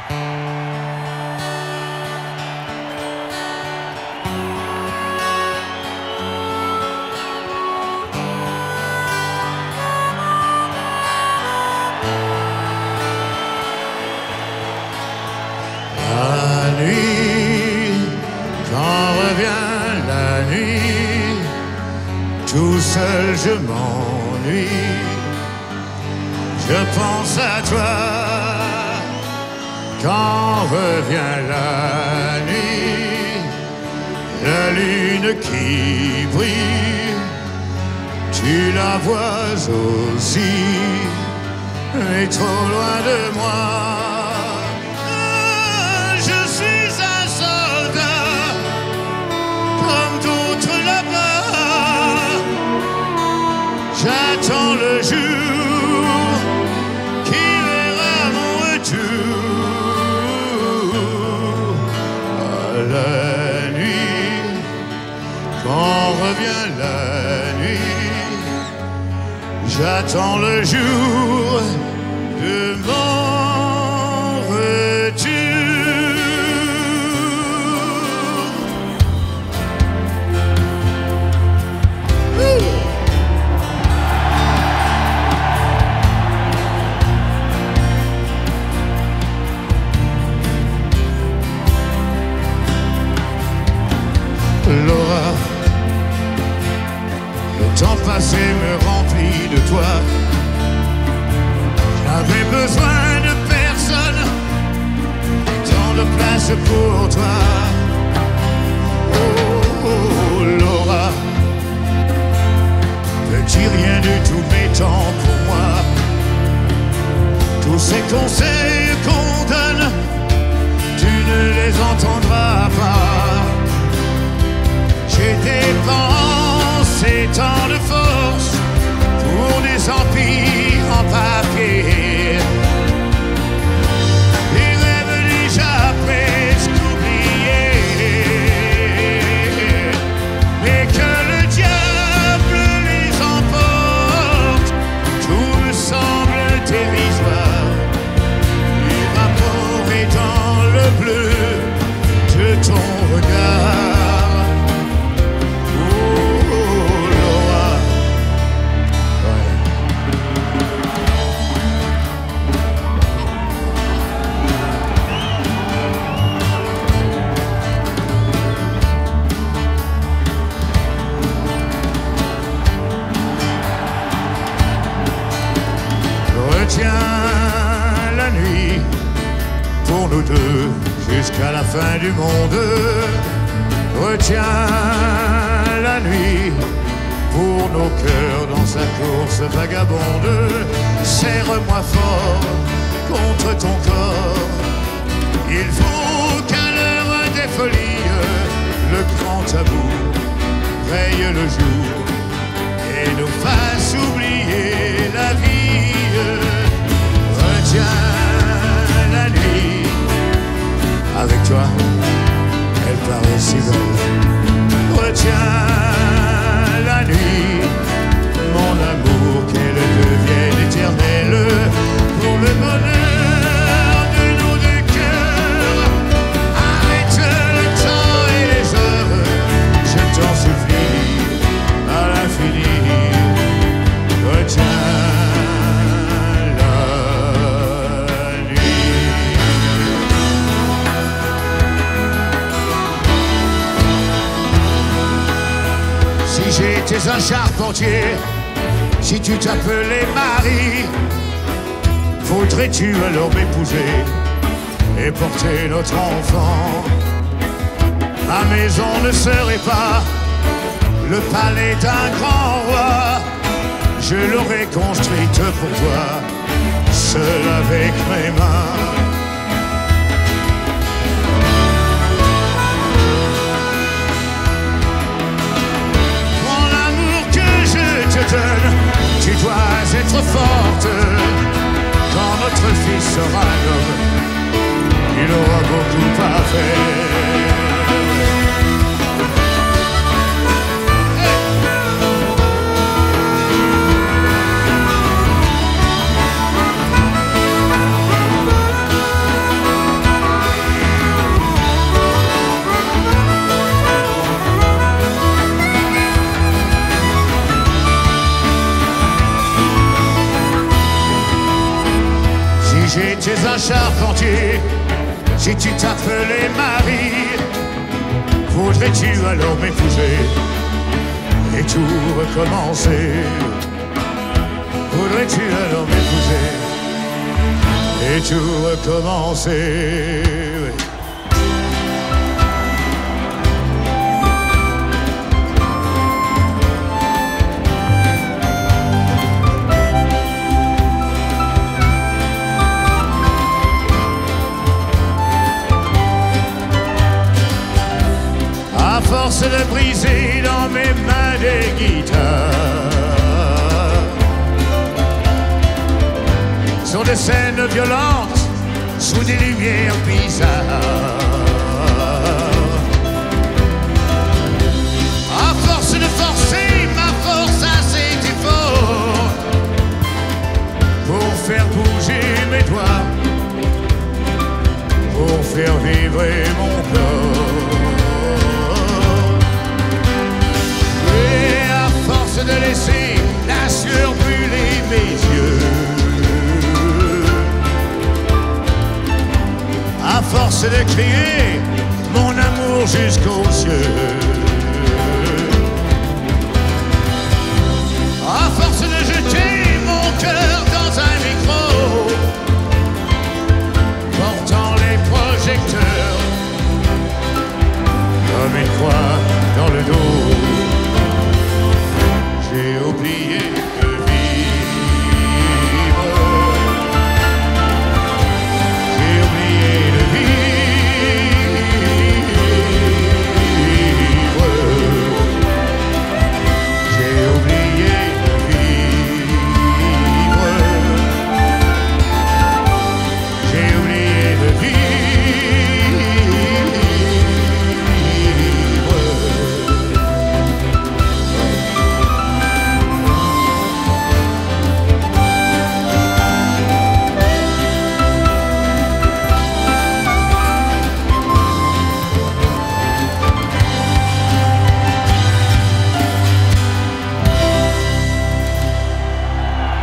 La nuit, quand revient la nuit, tout seul je m'ennuie. Je pense à toi quand revient la nuit, la lune qui brille, tu la vois aussi, mais trop loin de moi. Je suis un soldat comme d'autres là-bas, j'attends le jour qui verra mon retour. À la nuit, quand revient la nuit, j'attends le jour de mon retour. Laura, le temps passé me remplit de toi. J'avais besoin de personne, tant de place pour toi. Oh, oh, Laura, petit rien du tout m'étant pour moi. Tous ces conseils qu'on donne, tu ne les entendras pas. J'ai dépensé tant de force pour des empires en papier. Les rêves déjà presque oubliés, mais que le diable les emporte, tout me semble dérisoire. Les rapports et dans le bleu de ton regard. Retiens la nuit pour nous deux jusqu'à la fin du monde. Retiens la nuit pour nos cœurs dans sa course vagabonde. Serre-moi fort contre ton corps. Il faut qu'à l'heure des folies, le grand tabou raye le jour et nous fasse oublier la vie. Retiens la nuit, avec toi, elle paraît si belle. Retiens la nuit, mon amour, qu'elle devienne éternelle, pour le bonheur de nos deux cœurs. Arrête le temps et les heures, je t'en supplie, à l'infini. Retiens j'étais un charpentier, si tu t'appelais Marie, voudrais-tu alors m'épouser et porter notre enfant? Ma maison ne serait pas le palais d'un grand roi, je l'aurais construite pour toi, seul avec mes mains. Tu dois être forte quand notre fils sera un homme, il aura beaucoup à faire. Si j'étais un charpentier, si tu t'appelais Marie, voudrais-tu alors m'épouser et tout recommencer? Voudrais-tu alors m'épouser et tout recommencer? À force de briser dans mes mains des guitares, sur des scènes violentes, sous des lumières bizarres, à force de forcer ma force assez fort pour faire bouger mes doigts, pour faire vibrer mon corps. De laisser la sueur brûler mes yeux, à force de crier mon amour jusqu'aux cieux, à force de jeter mon cœur dans un micro, portant les projecteurs comme une croix dans le dos. J'ai oublié de vivre. J'ai oublié de vivre. J'ai oublié de vivre. J'ai oublié de vivre.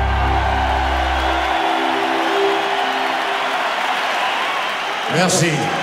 Merci.